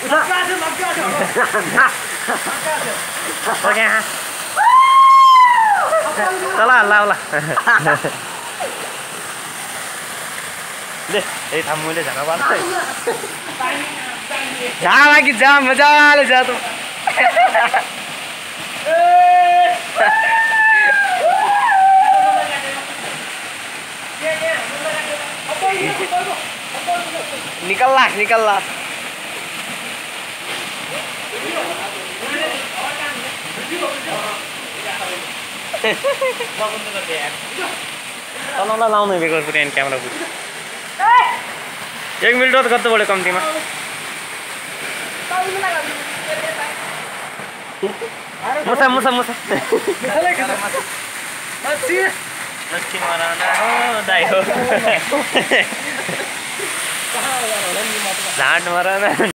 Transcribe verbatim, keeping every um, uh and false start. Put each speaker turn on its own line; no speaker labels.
Oke. Tala Allah Allah. Deh, ini tamu deh jangan apa-apa. Jangan lagi jam, mजाले जा तू. निकल ला निकल ला तल लाउनु बेको फ्रेन क्यामेरा बुझ एक मिनट त कति बढ्यो कम्तीमा मुसा मुसा मुसा मच्छी मराना हो दाइ हो झाट मराना